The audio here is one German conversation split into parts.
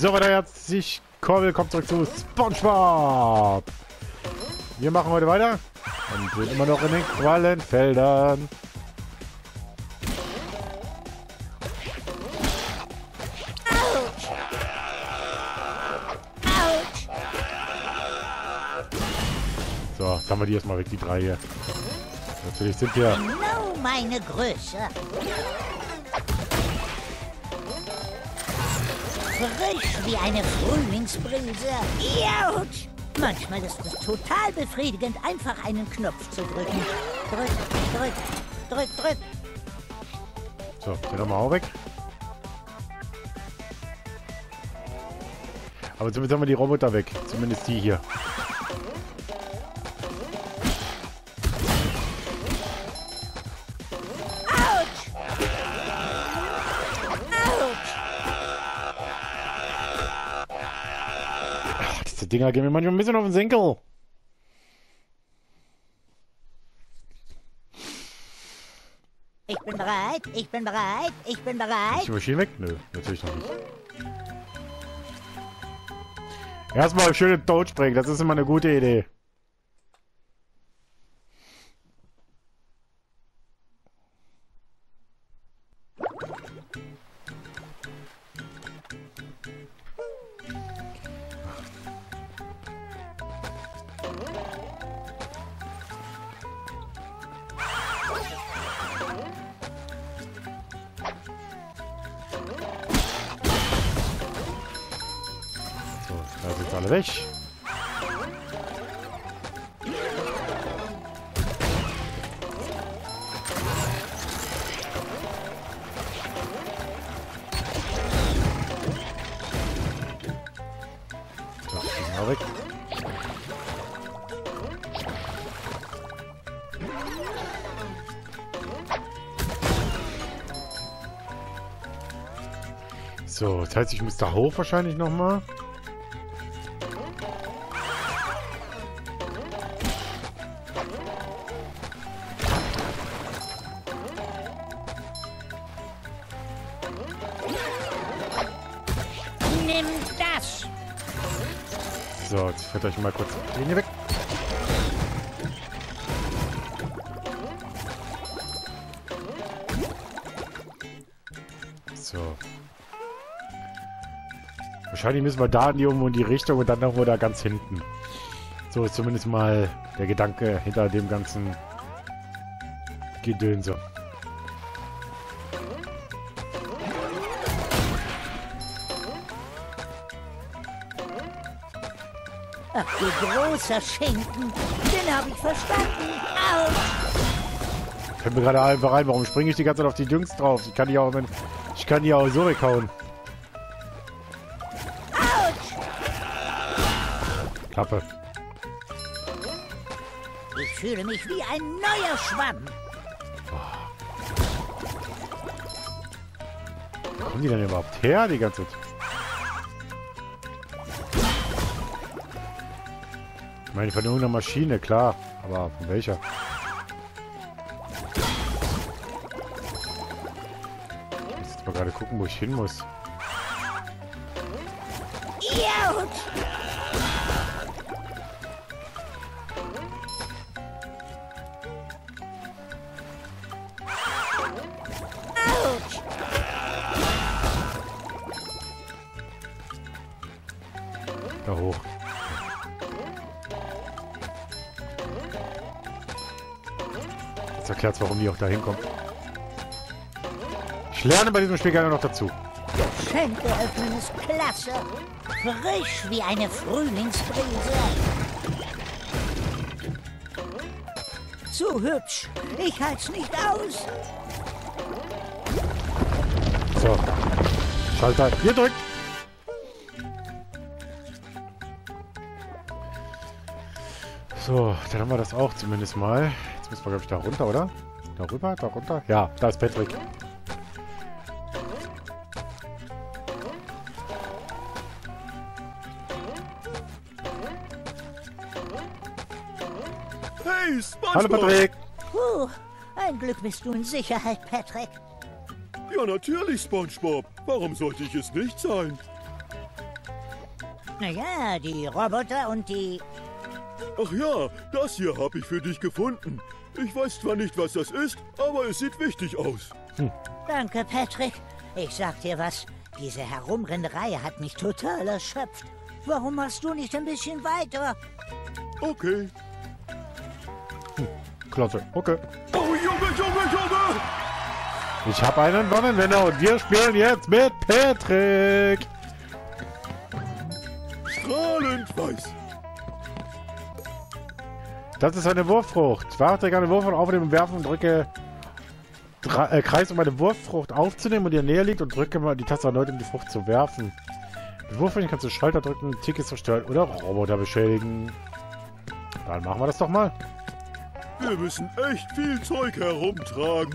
So, weiter herzlich willkommen zurück zu SpongeBob. Wir machen heute weiter und sind immer noch in den Quallenfeldern. So, jetzt haben wir die erstmal weg, die drei hier. Natürlich sind wir... Genau meine Größe. Frisch wie eine Frühlingsbrise. Autsch! Manchmal ist es total befriedigend, einfach einen Knopf zu drücken. Drück, drück, drück, drück. So, den haben wir auch weg. Aber zumindest haben wir die Roboter weg. Zumindest die hier. Diese Dinger gehen mir manchmal ein bisschen auf den Senkel. Ich bin bereit, ich bin bereit, ich bin bereit. Ist die Maschine weg? Nö, natürlich noch nicht. Erstmal schöne Totspringen, das ist immer eine gute Idee. Da sind alle weg. So, die sind auch weg. So, das heißt, ich muss da hoch wahrscheinlich nochmal. Nimm das! So, jetzt fährt euch mal kurz die Linie weg. So. Wahrscheinlich müssen wir da in die Richtung und dann irgendwo da ganz hinten. So ist zumindest mal der Gedanke hinter dem ganzen Gedönse. Ach, du großer Schinken. Den habe ich verstanden. Autsch! Fällt mir gerade einfach rein, warum springe ich die ganze Zeit auf die Düngs drauf? Ich kann die auch so weghauen. Klappe. Ich fühle mich wie ein neuer Schwamm. Wo kommen die denn überhaupt her, die ganze Zeit? Ich meine, von irgendeiner Maschine, klar. Aber von welcher? Ich muss jetzt mal gerade gucken, wo ich hin muss. Autsch! Autsch! Da hoch. Das erklärt, warum die auch da hinkommen. Ich lerne bei diesem Spiel gerne noch dazu. Schenke öffnen ist klasse. Frisch wie eine Frühlingsbrise. Zu hübsch. Ich halt's nicht aus. So. Schalter. Hier drückt. So, dann haben wir das auch zumindest mal. Jetzt müssen wir, glaube ich, da runter, oder? Da rüber, da runter? Ja, da ist Patrick. Hey, SpongeBob! Hallo, Patrick! Ein Glück bist du in Sicherheit, Patrick. Ja, natürlich, SpongeBob. Warum sollte ich es nicht sein? Naja, die Roboter und die... Ach ja, das hier habe ich für dich gefunden. Ich weiß zwar nicht, was das ist, aber es sieht wichtig aus. Danke, Patrick. Ich sag dir was, diese Herumrennerei hat mich total erschöpft. Warum machst du nicht ein bisschen weiter? Okay. Klasse, okay. Oh, Junge, Junge, Junge! Ich habe einen Sonnenwender und wir spielen jetzt mit Patrick. Strahlend weiß. Das ist eine Wurffrucht. Warte, eine Wurffrucht aufnehmen und werfen und drücke Kreis, um eine Wurffrucht aufzunehmen und die in der Nähe liegt und drücke mal die Taste erneut, um die Frucht zu werfen. Mit Wurffrucht kannst du Schalter drücken, Tickets zerstören oder Roboter beschädigen. Dann machen wir das doch mal. Wir müssen echt viel Zeug herumtragen.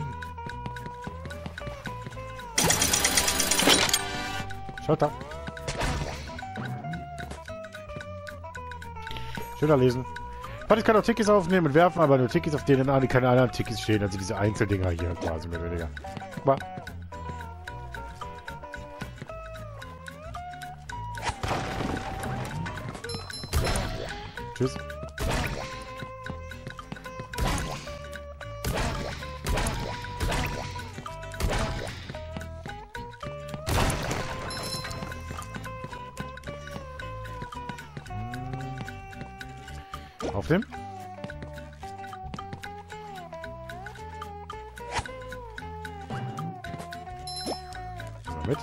Schalter. Schöner lesen. Ich kann auch Tickets aufnehmen und werfen, aber nur Tickets, auf denen keine anderen Tickets stehen. Also diese Einzeldinger hier quasi mehr oder weniger. Guck mal. Tschüss. Aufnehmen. Mit.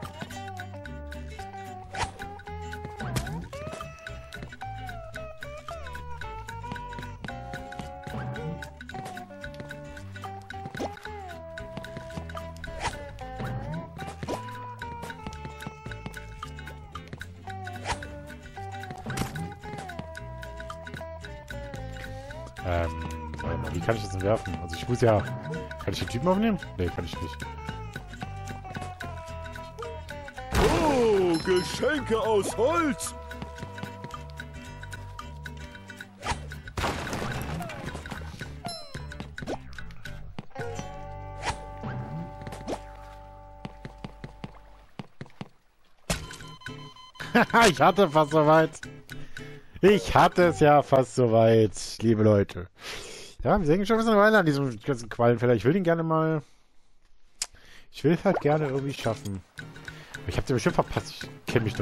Wie kann ich das denn werfen? Also ich muss ja... Kann ich den Typen aufnehmen? Nee, kann ich nicht. Oh, Geschenke aus Holz. Ich hatte fast soweit. Ich hatte es ja fast soweit, liebe Leute. Ja, wir sehen schon ein bisschen weiter an diesem ganzen Quallenfelder. Ich will den gerne mal... Ich will halt gerne irgendwie schaffen. Ich habe den bestimmt verpasst. Ich kenne mich doch.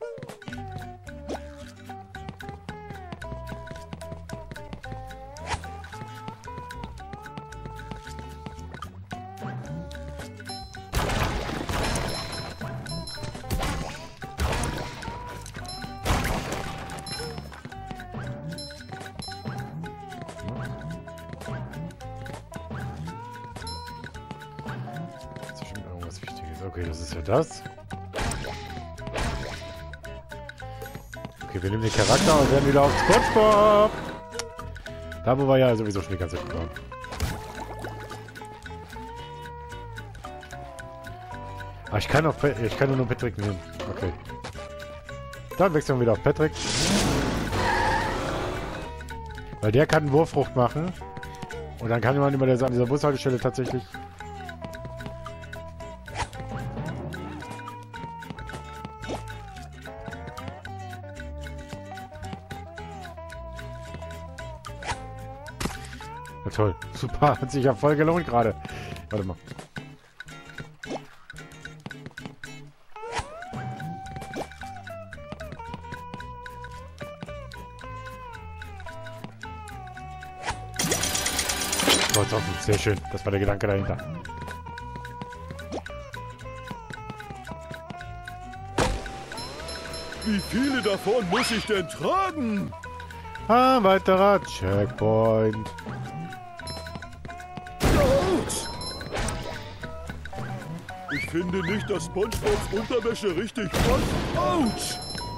Okay, das ist ja das. Okay, wir nehmen den Charakter und werden wieder auf SpongeBob. Da wo wir ja sowieso schon die ganze Zeit waren. Ah, ich kann nur Patrick nehmen. Okay. Dann wechseln wir wieder auf Patrick. Weil der kann Wurffrucht machen. Und dann kann man immer an dieser Bushaltestelle tatsächlich... Ja, toll. Super. Hat sich ja voll gelohnt gerade. Warte mal. Oh, ist offen. Sehr schön. Das war der Gedanke dahinter. Wie viele davon muss ich denn tragen? Ah, weiterer Checkpoint. Autsch! Ich finde nicht, dass SpongeBobs Unterwäsche richtig passt. Autsch!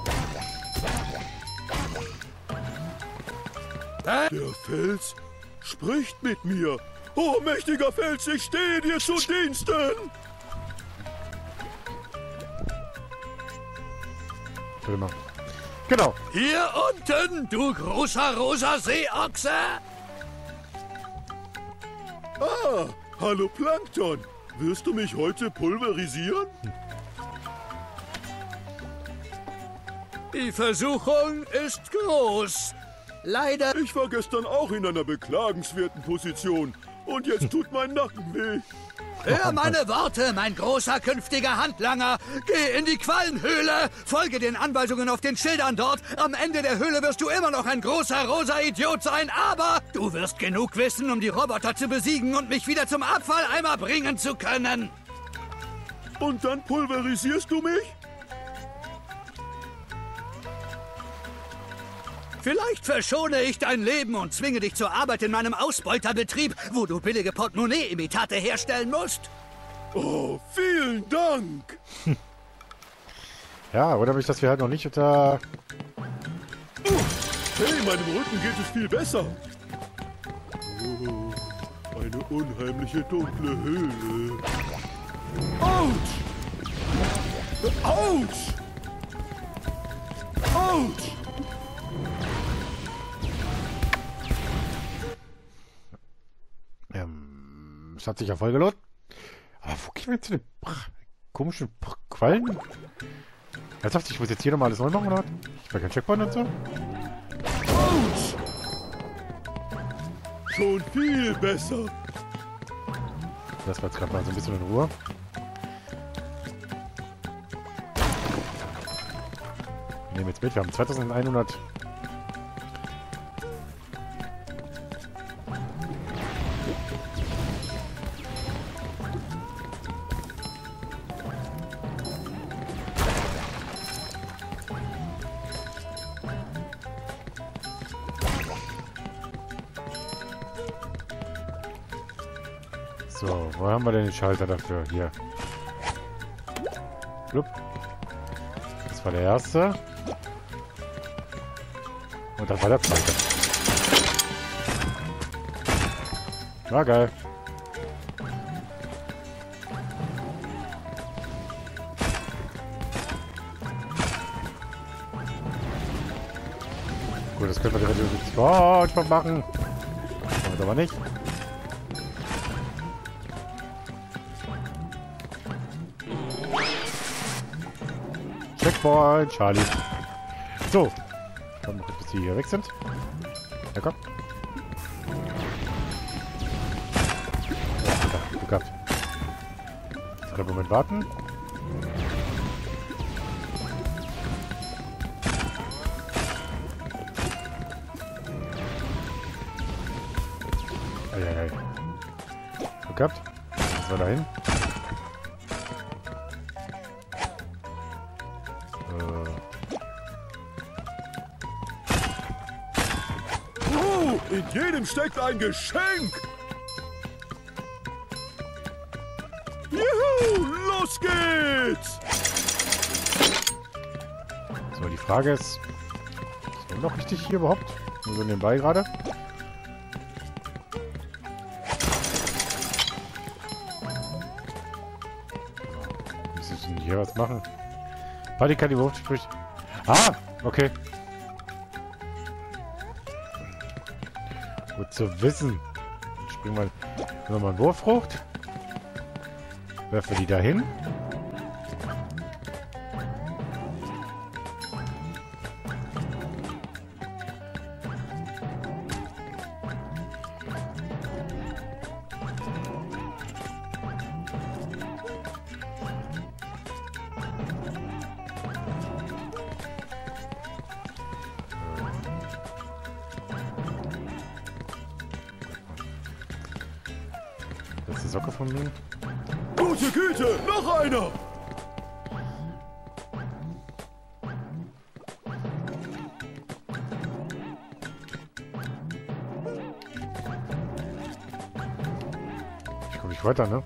Der Fels spricht mit mir. Oh, mächtiger Fels, ich stehe dir zu Diensten. Warte mal. Genau. Hier unten, du großer rosa Seeochse! Ah, hallo Plankton. Wirst du mich heute pulverisieren? Die Versuchung ist groß. Leider... Ich war gestern auch in einer beklagenswerten Position. Und jetzt tut mein Nacken weh. Hör meine Worte, mein großer künftiger Handlanger. Geh in die Quallenhöhle. Folge den Anweisungen auf den Schildern dort. Am Ende der Höhle wirst du immer noch ein großer rosa Idiot sein, aber du wirst genug wissen, um die Roboter zu besiegen und mich wieder zum Abfalleimer bringen zu können. Und dann pulverisierst du mich? Vielleicht verschone ich dein Leben und zwinge dich zur Arbeit in meinem Ausbeuterbetrieb, wo du billige Portemonnaie-Imitate herstellen musst. Oh, vielen Dank. Ja, oder mich, dass wir halt noch nicht unter... Hey, meinem Rücken geht es viel besser. Oh, eine unheimliche dunkle Höhle. Autsch! Autsch! Autsch! Es hat sich ja voll gelohnt. Aber wo gehen wir jetzt zu den komischen Quallen? Ernsthaft, ich muss jetzt hier nochmal alles neu machen, oder? Ich war kein Checkpoint und so. Autsch! Schon viel besser. Das war jetzt gerade mal so ein bisschen in Ruhe. Wir nehmen jetzt mit, wir haben 2100. So, wo haben wir denn den Schalter dafür? Hier. Blub. Das war der erste. Und das war der zweite. War geil. Gut, das können wir direkt sofort machen. Damit aber nicht. Checkpoint, Charlie. So. Dann noch bis die hier weg sind. Ja, komm. Ja, Glück gehabt. Jetzt einen Moment warten. Eieiei. Glück gehabt. Jetzt war dahin. In jedem steckt ein Geschenk. Juhu, los geht's. So, die Frage ist wir noch richtig hier überhaupt? Nur so nebenbei gerade. Muss ich denn hier was machen? Party kann die Wurf spricht. Ah, okay. Gut zu wissen. Dann springen wir nochmal eine Wurffrucht. Werfen die dahin. Letzte Socke von mir. Gute Güte, noch einer. Ich komme nicht weiter, ne?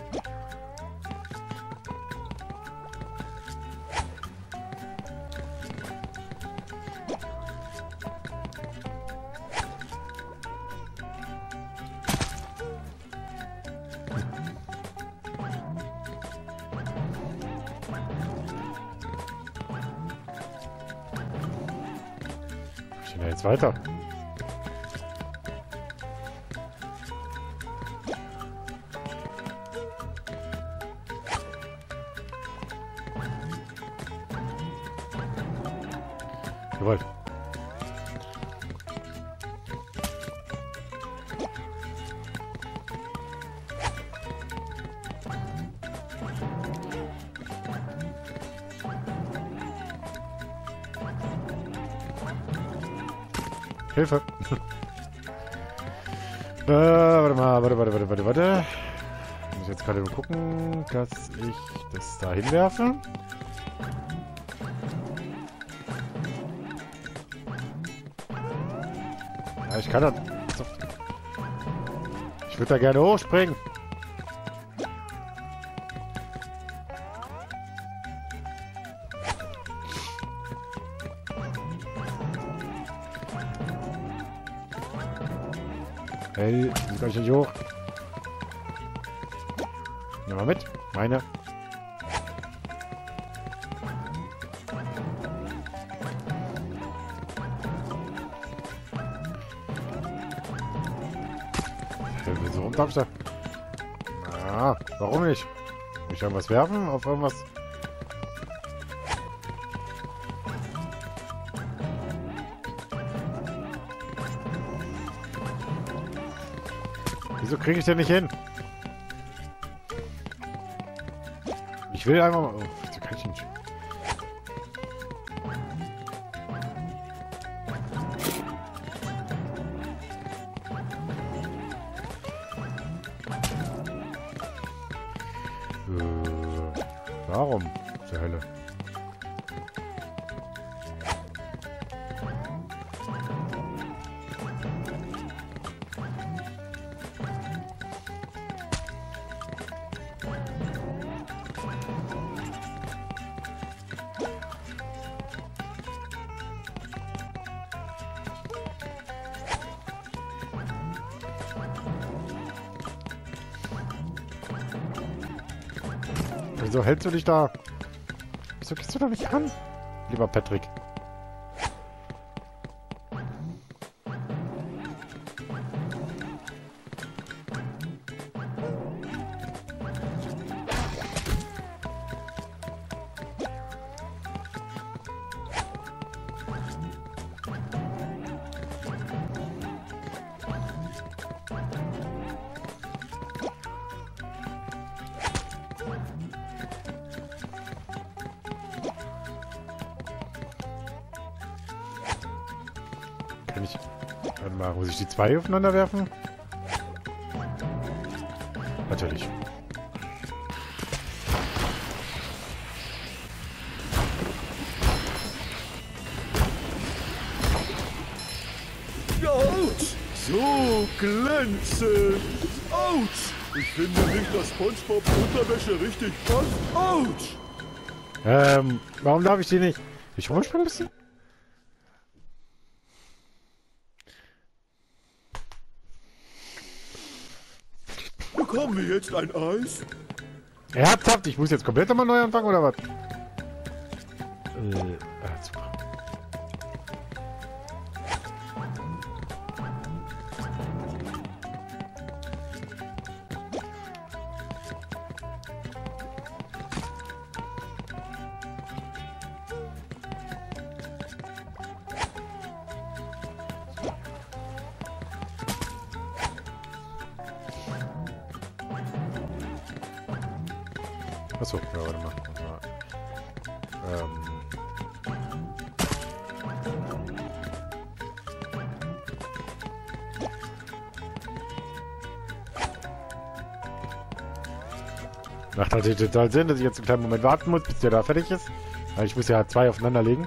Ich bin ja jetzt weiter. Hilfe. Warte mal, warte. Ich muss jetzt gerade mal gucken, dass ich das da hinwerfe. Ja, ich kann das. Ich würde da gerne hochspringen. Hey, ich kann nicht hoch. Nimm mal mit. Meine. Wieso rum darf ich da? Ah, warum nicht? Muss ich irgendwas werfen? Auf irgendwas? Wieso kriege ich den nicht hin? Ich will einfach mal... Oh, wieso kann ich nicht? Warum? Zur Hölle. Wieso hältst du dich da? Wieso gehst du da nicht ran? Lieber Patrick. Kann ich... Warte mal, muss ich die zwei aufeinander werfen? Natürlich. Autsch! So glänzend! Autsch! Ich finde nicht, dass SpongeBob Unterwäsche richtig passt. Autsch! Warum darf ich die nicht? Ich rumspringen ein bisschen? Bekommen wir jetzt ein Eis? Ernsthaft? Ich muss jetzt komplett nochmal neu anfangen, oder was? Super. Achso, ja, warte mal. Macht natürlich total Sinn, dass ich jetzt einen kleinen Moment warten muss, bis der da fertig ist. Weil ich muss ja zwei aufeinander legen.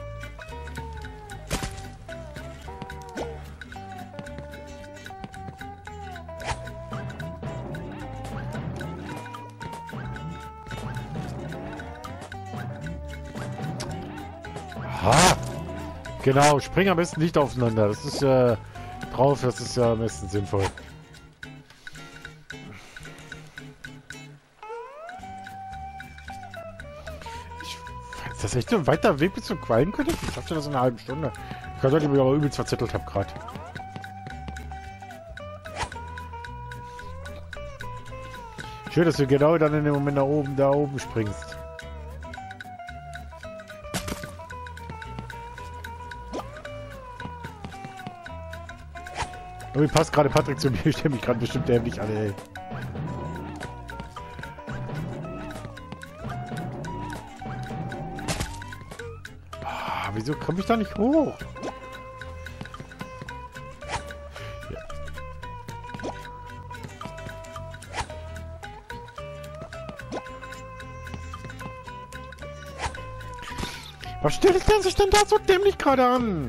Aha! Genau, spring am besten nicht aufeinander. Das ist ja drauf, das ist ja am besten sinnvoll. Ist das echt ein weiter Weg bis zum Quallenkönig? Ich dachte, das in einer halben Stunde. Ich kann sagen, dass ich mich aber übelst verzettelt habe gerade. Schön, dass du genau dann in dem Moment da oben springst. Irgendwie passt gerade Patrick zu mir. Ich stelle mich gerade bestimmt dämlich an, ey. Wieso komme ich da nicht hoch? Was stellt der sich denn da so dämlich gerade an?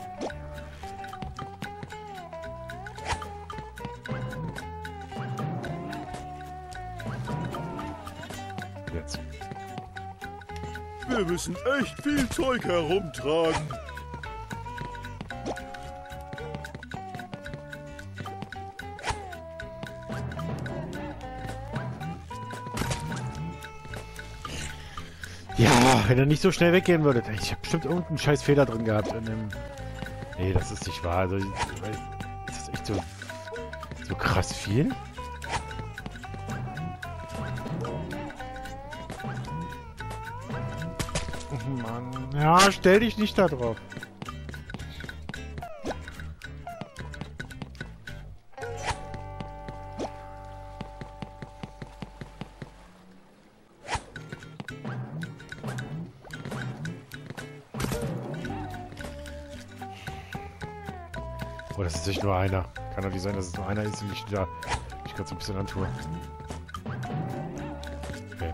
Jetzt. Wir müssen echt viel Zeug herumtragen. Ja, wenn er nicht so schnell weggehen würde. Ich habe bestimmt irgendeinen scheiß Fehler drin gehabt in dem... Nee, das ist nicht wahr. Also, ist das echt so krass viel? Oh Mann. Ja, stell dich nicht da drauf. Oh, das ist nicht nur einer. Kann doch nicht sein, dass es nur einer ist und ich da mich gerade so ein bisschen antue. Okay.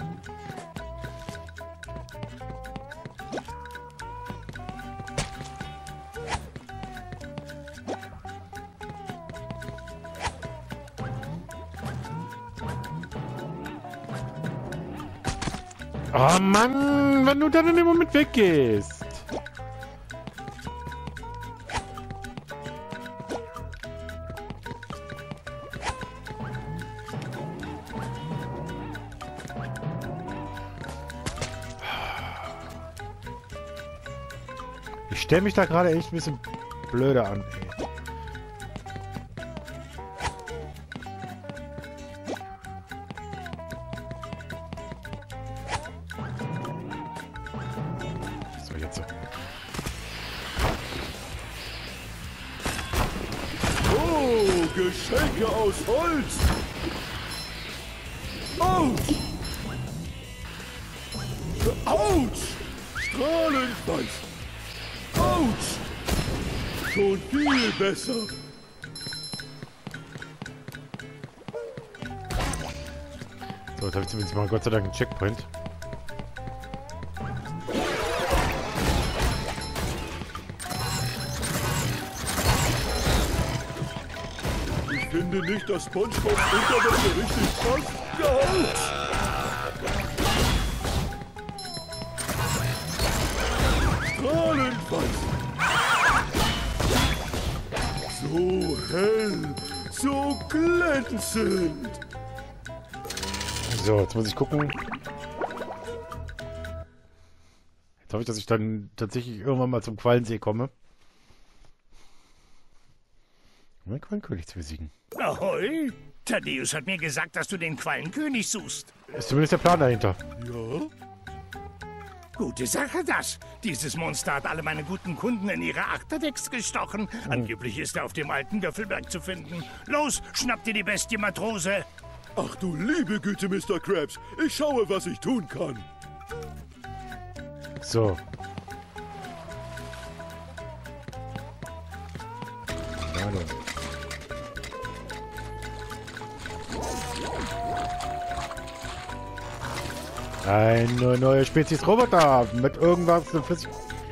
Oh Mann, wenn du dann in dem Moment weggehst. Ich stelle mich da gerade echt ein bisschen blöder an, ey. So, jetzt so. Oh, Geschenke aus Holz. Autsch! Autsch! Strahlend weiß. Autsch! Schon viel besser. So, jetzt habe ich zumindest mal Gott sei Dank einen Checkpoint. Ich finde nicht, dass SpongeBob Unterwäsche richtig passt. Ja, Autsch! Strahlend weiß. So hell, so glänzend. So, jetzt muss ich gucken. Jetzt hoffe ich, dass ich dann tatsächlich irgendwann mal zum Qualensee komme. Um den Quallenkönig zu besiegen. Ahoi! Thaddeus hat mir gesagt, dass du den Quallenkönig suchst. Ist zumindest der Plan dahinter. Ja? Gute Sache das. Dieses Monster hat alle meine guten Kunden in ihre Achterdecks gestochen. Angeblich ist er auf dem alten Göffelberg zu finden. Los, schnapp dir die Bestie, Matrose. Ach du liebe Güte, Mr. Krabs. Ich schaue, was ich tun kann. So. Hallo. Eine neue Spezies Roboter mit irgendwas flüssig.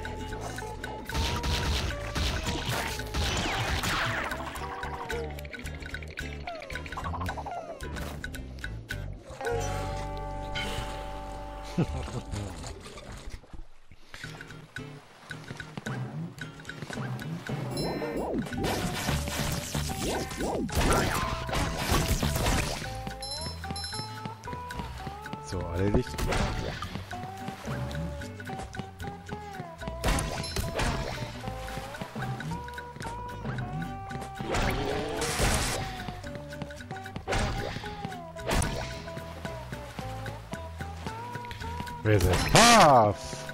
So, erledigt. Wer ist es? Puff!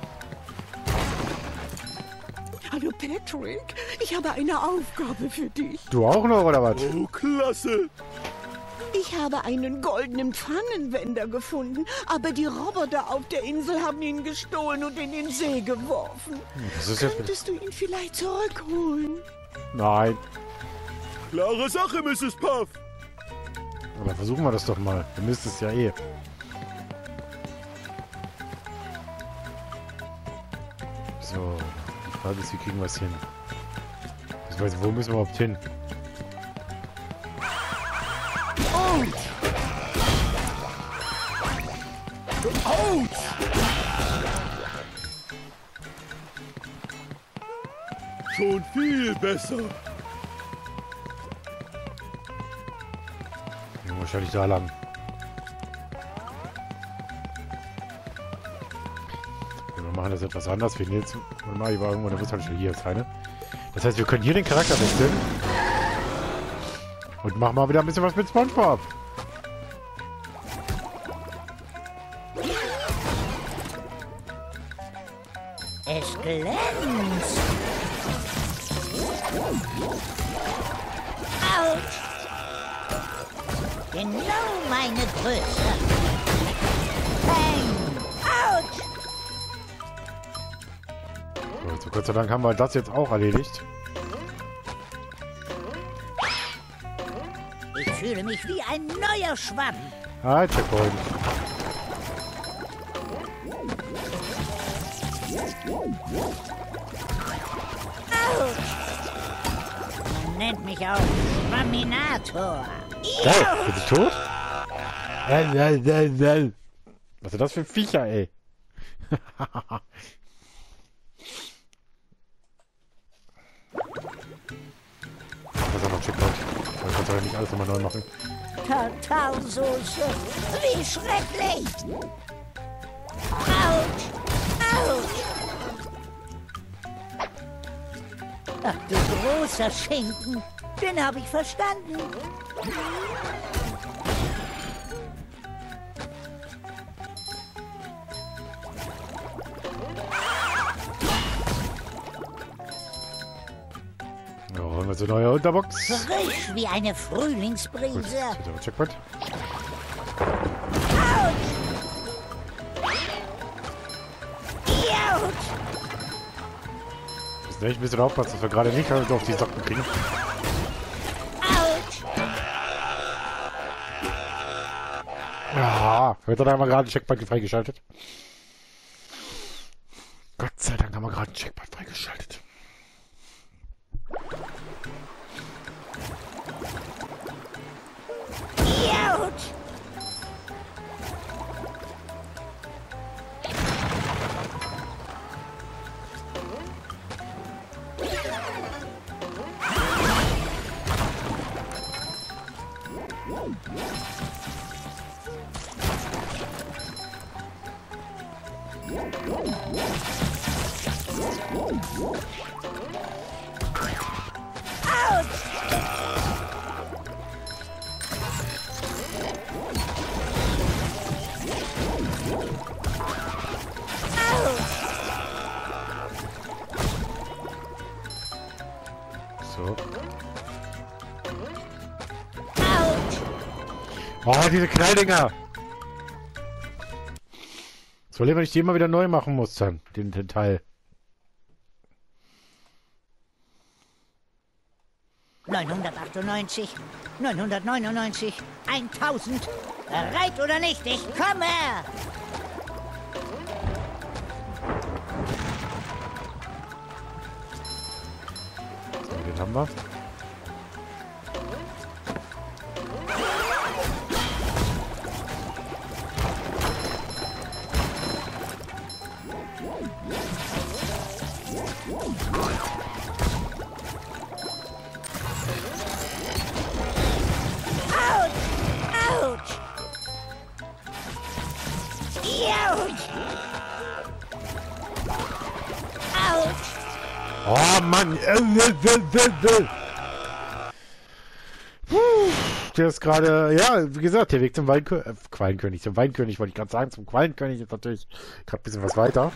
Hallo Patrick, ich habe eine Aufgabe für dich. Du auch noch, oder was? Oh, klasse. Ich habe einen goldenen Pfannenwender gefunden, aber die Roboter auf der Insel haben ihn gestohlen und in den See geworfen. Das ist jetzt... Könntest du ihn vielleicht zurückholen? Nein. Klare Sache, Mrs. Puff. Aber versuchen wir das doch mal. Du müsstest ja eh. So, die Frage ist, wie kriegen wir es hin? Beziehungsweise, wo müssen wir überhaupt hin? Autsch! Autsch! Schon viel besser. Ja, wahrscheinlich da lang. Wir machen das etwas anders. Wir nehmen jetzt mal über irgendwo eine Bushaltestelle. Hier ist eine. Das heißt, wir können hier den Charakter wechseln. Und machen mal wieder ein bisschen was mit SpongeBob. Es glänzt. Autsch! Genau meine Größe. Peng! Autsch! So, Gott sei Dank haben wir das jetzt auch erledigt. Ich fühle mich wie ein neuer Schwamm. Ah, Checkpoint. Autsch! Man nennt mich auch Schwamminator. Geil, sind die tot? Was sind das für Viecher, ey? Das ist aber Checkpoint. Man kann doch nicht alles nochmal neu machen. Tartarsoße. Wie schrecklich. Autsch. Autsch. Ach, du großer Schinken. Den habe ich verstanden. Ja, holen wir so eine neue Unterbox. Frisch wie eine Gut, Frühlingsbrise. jetzt wird aber Checkpoint. Autsch. Autsch. Wir müssen echt ein bisschen aufpassen, dass wir gerade nicht auf die Socken kriegen. Autsch. Ja, wird dann haben wir gerade einen Checkpoint freigeschaltet. Gott sei Dank haben wir gerade einen Checkpoint freigeschaltet. Autsch. So. Oh, diese Knalldinger! So, wenn ich die immer wieder neu machen muss, dann, den Teil. 998, 999, 1000. Bereit oder nicht? Ich komme! So, den haben wir. Autsch! Autsch! Autsch! Oh Mann! Der ist gerade, ja, wie gesagt, der Weg zum Quallenkönig. Zum Weinkönig wollte ich gerade sagen. Zum Quallenkönig ist natürlich gerade ein bisschen was weiter.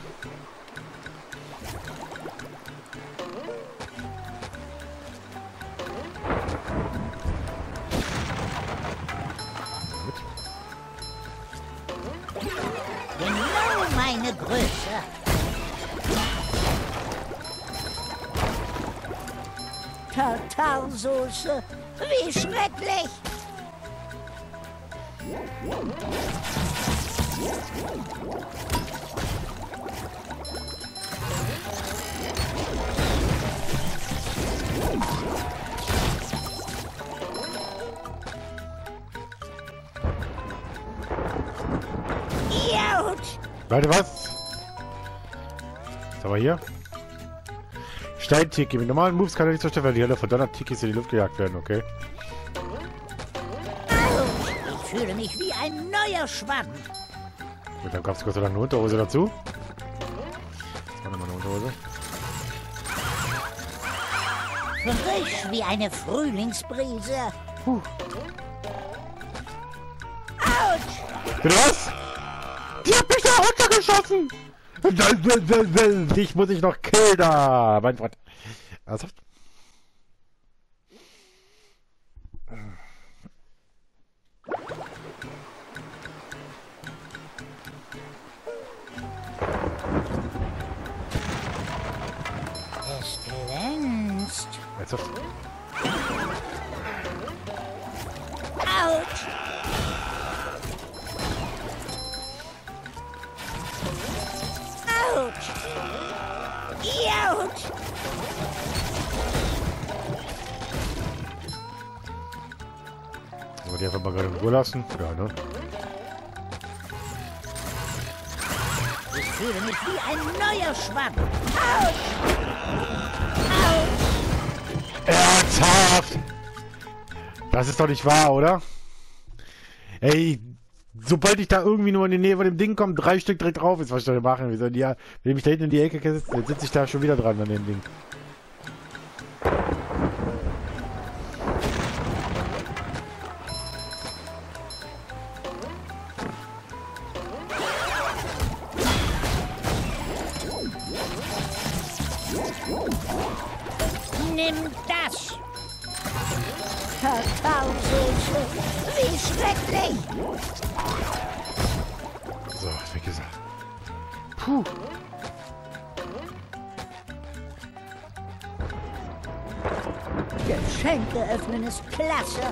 Genau meine Größe. Tartarsoße. Wie schrecklich. Warte, was? Was haben wir hier? Steintiki. Mit normalen Moves kann er nicht zerstören, weil die Hölle von Donner-Tikis in die Luft gejagt werden, okay? Ich fühle mich wie ein neuer Schwamm. Gut, dann gab es Gott sei Dank eine Unterhose dazu. Das war nochmal eine Unterhose. Frisch wie eine Frühlingsbrise. Autsch! Bitte was? Die hat mich da runtergeschossen! Dich muss ich noch killen da, mein Freund. Ernsthaft? Es glänzt. Ernsthaft? Autsch! Autsch! Autsch! Wollen wir die einfach mal gerade in Ruhe lassen? Ja, ne? Ich fühle mich wie ein neuer Schwamm. Autsch! Autsch! Ernsthaft? Das ist doch nicht wahr, oder? Ey, sobald ich da irgendwie nur in die Nähe von dem Ding komme, 3 Stück direkt drauf ist, was ich da machen. Wie soll die, wenn ich mich da hinten in die Ecke sitze, dann sitze ich da schon wieder dran an dem Ding. Nimm das! Kakaosoße! Wie schrecklich! So, weg ist er. Puh. Geschenke öffnen ist klasse!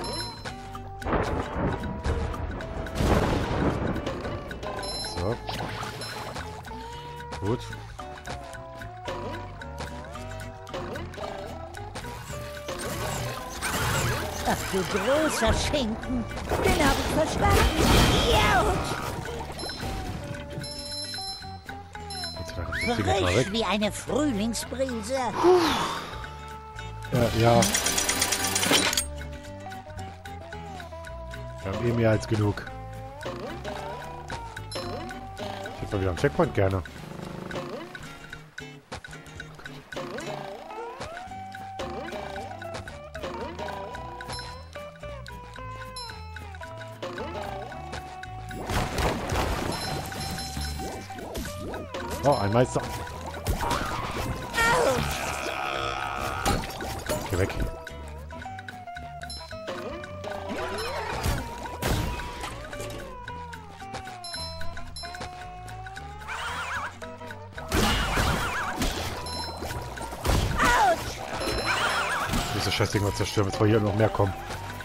So. Gut. Ach du großer Schinken! Den hab ich verstanden! Jaut! Gott sei Dank ist das Ding jetzt mal weg. Frisch wie eine Frühlingsbrise! Ja. Wir haben eh mehr als genug. Ich hätte mal wieder einen Checkpoint gerne. Oh, ein Meister. Geh weg. Ich muss das Scheißding mal zerstören, bevor hier noch mehr kommen.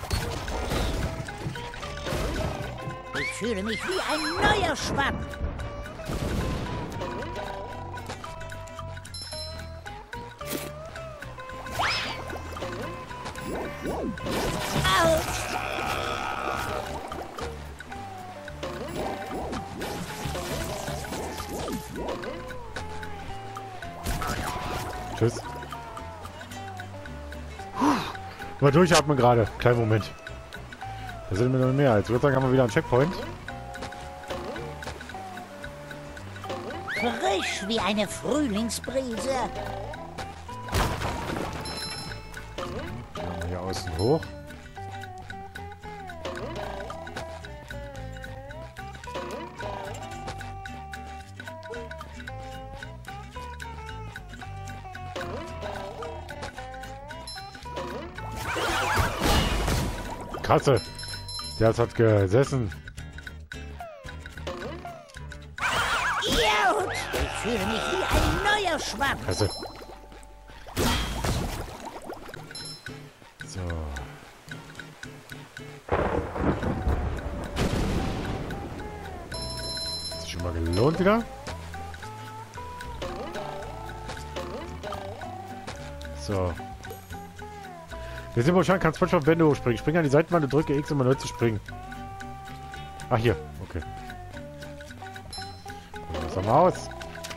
Ich fühle mich wie ein neuer Schwamm! Autsch! Tschüss. Mal durchatmen gerade. Kleinen Moment. Da sind wir noch mehr. Jetzt würde ich sagen, haben wir wieder einen Checkpoint. Frisch wie eine Frühlingsbrise! Gehen wir hier außen hoch. Katze. Der hat gesessen. Jaut! Ich fühle mich wie ein neuer Schwamm! Katze. So. Hat sich schon mal gelohnt wieder. So. Wir sind wahrscheinlich, kannst manchmal Wände hochspringen. Spring an die Seitenwand und drücke X, um erneut zu springen. Ach, hier. Okay. Was doch mal aus.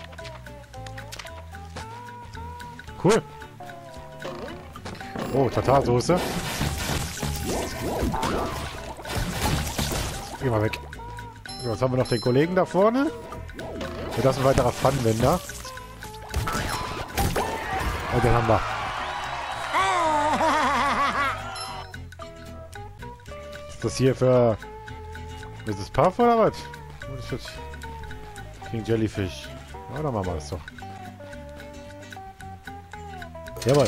Cool. Oh, Tatarsoße. Geh mal weg. So, jetzt haben wir noch den Kollegen da vorne. Und das ist ein weiterer Pfannenwender. Und den haben wir. Ist das hier für... Ist das Puff oder was? Was ist das? King Jellyfish. Ja, dann machen wir das doch. Jawohl.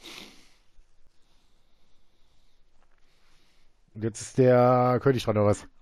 Und jetzt ist der König dran, oder was?